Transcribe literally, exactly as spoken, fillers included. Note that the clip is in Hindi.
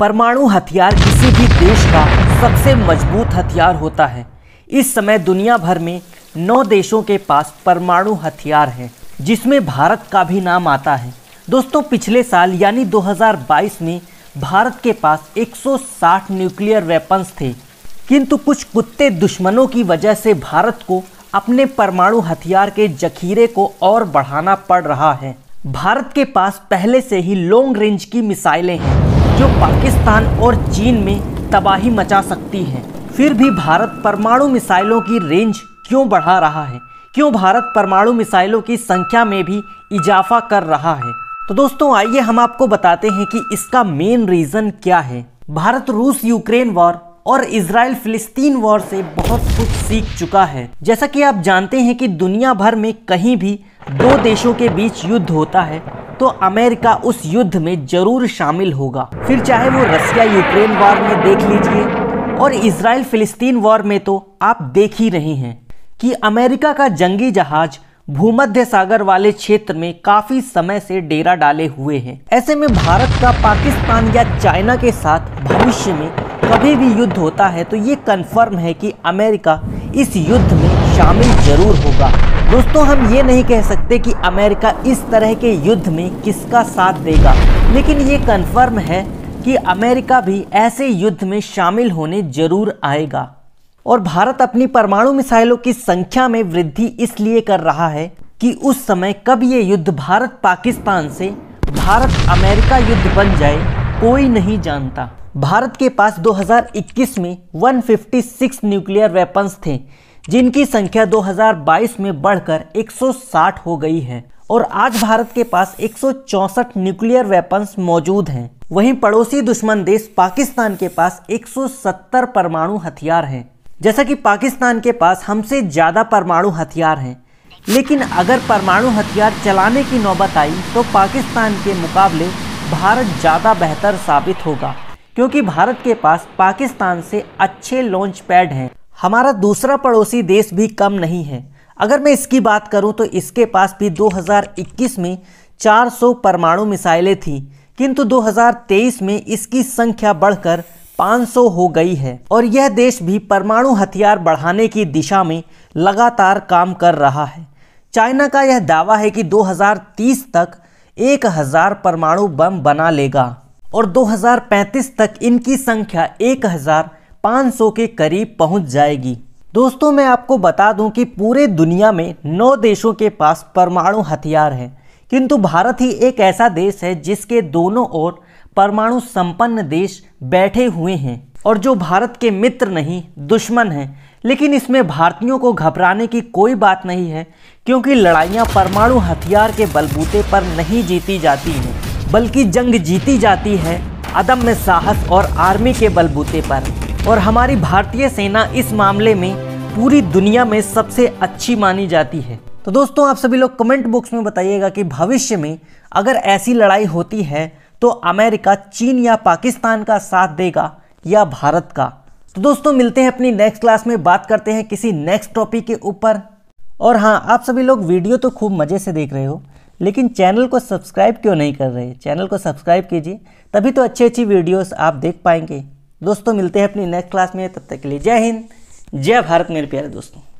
परमाणु हथियार किसी भी देश का सबसे मजबूत हथियार होता है। इस समय दुनिया भर में नौ देशों के पास परमाणु हथियार हैं, जिसमें भारत का भी नाम आता है। दोस्तों, पिछले साल यानी दो हज़ार बाईस में भारत के पास एक सौ साठ न्यूक्लियर वेपन्स थे, किंतु कुछ कुत्ते दुश्मनों की वजह से भारत को अपने परमाणु हथियार के जखीरे को और बढ़ाना पड़ रहा है। भारत के पास पहले से ही लॉन्ग रेंज की मिसाइलें हैं जो पाकिस्तान और चीन में तबाही मचा सकती हैं। फिर भी भारत परमाणु मिसाइलों की रेंज क्यों बढ़ा रहा है? क्यों भारत परमाणु मिसाइलों की संख्या में भी इजाफा कर रहा है? तो दोस्तों, आइए हम आपको बताते हैं कि इसका मेन रीज़न क्या है। भारत रूस यूक्रेन वॉर और इजराइल फिलिस्तीन वॉर से बहुत कुछ सीख चुका है। जैसा कि आप जानते हैं कि दुनिया भर में कहीं भी दो देशों के बीच युद्ध होता है तो अमेरिका उस युद्ध में जरूर शामिल होगा। फिर चाहे वो रसिया यूक्रेन वॉर में देख लीजिए और इजराइल फिलिस्तीन वॉर में तो आप देख ही रहे हैं कि अमेरिका का जंगी जहाज भूमध्य सागर वाले क्षेत्र में काफी समय से डेरा डाले हुए हैं। ऐसे में भारत का पाकिस्तान या चाइना के साथ भविष्य में कभी भी युद्ध होता है तो ये कंफर्म है कि अमेरिका इस युद्ध में शामिल जरूर होगा। दोस्तों, हम ये नहीं कह सकते कि अमेरिका इस तरह के युद्ध में किसका साथ देगा, लेकिन ये कंफर्म है कि अमेरिका भी ऐसे युद्ध में शामिल होने जरूर आएगा। और भारत अपनी परमाणु मिसाइलों की संख्या में वृद्धि इसलिए कर रहा है कि उस समय कब ये युद्ध भारत पाकिस्तान से भारत अमेरिका युद्ध बन जाए कोई नहीं जानता। भारत के पास दो हज़ार इक्कीस में एक सौ छप्पन न्यूक्लियर वेपन्स थे, जिनकी संख्या दो हज़ार बाईस में बढ़कर एक सौ साठ हो गई है और आज भारत के पास एक सौ चौंसठ न्यूक्लियर वेपन्स मौजूद हैं। वहीं पड़ोसी दुश्मन देश पाकिस्तान के पास एक सौ सत्तर परमाणु हथियार हैं। जैसा कि पाकिस्तान के पास हमसे ज़्यादा परमाणु हथियार हैं, लेकिन अगर परमाणु हथियार चलाने की नौबत आई तो पाकिस्तान के मुकाबले भारत ज़्यादा बेहतर साबित होगा, क्योंकि भारत के पास पाकिस्तान से अच्छे लॉन्च पैड हैं। हमारा दूसरा पड़ोसी देश भी कम नहीं है। अगर मैं इसकी बात करूं तो इसके पास भी दो हज़ार इक्कीस में चार सौ परमाणु मिसाइलें थी, किंतु दो हज़ार तेईस में इसकी संख्या बढ़कर पाँच सौ हो गई है और यह देश भी परमाणु हथियार बढ़ाने की दिशा में लगातार काम कर रहा है। चाइना का यह दावा है कि दो हज़ार तीस तक एक हज़ार परमाणु बम बना लेगा और दो हज़ार पैंतीस तक इनकी संख्या एक हज़ार पाँच सौ के करीब पहुंच जाएगी। दोस्तों, मैं आपको बता दूं कि पूरे दुनिया में नौ देशों के पास परमाणु हथियार हैं, किंतु भारत ही एक ऐसा देश है जिसके दोनों ओर परमाणु संपन्न देश बैठे हुए हैं और जो भारत के मित्र नहीं दुश्मन हैं। लेकिन इसमें भारतीयों को घबराने की कोई बात नहीं है, क्योंकि लड़ाइयाँ परमाणु हथियार के बलबूते पर नहीं जीती जाती हैं, बल्कि जंग जीती जाती है अदम्य साहस और आर्मी के बलबूते पर। और हमारी भारतीय सेना इस मामले में पूरी दुनिया में सबसे अच्छी मानी जाती है। तो दोस्तों, आप सभी लोग कमेंट बॉक्स में बताइएगा कि भविष्य में अगर ऐसी लड़ाई होती है तो अमेरिका चीन या पाकिस्तान का साथ देगा या भारत का। तो दोस्तों, मिलते हैं अपनी नेक्स्ट क्लास में, बात करते हैं किसी नेक्स्ट टॉपिक के ऊपर। और हाँ, आप सभी लोग वीडियो तो खूब मज़े से देख रहे हो, लेकिन चैनल को सब्सक्राइब क्यों नहीं कर रहे? चैनल को सब्सक्राइब कीजिए, तभी तो अच्छी अच्छी वीडियोस आप देख पाएंगे। दोस्तों, मिलते हैं अपनी नेक्स्ट क्लास में, तब तक के लिए जय हिंद, जय भारत मेरे प्यारे दोस्तों।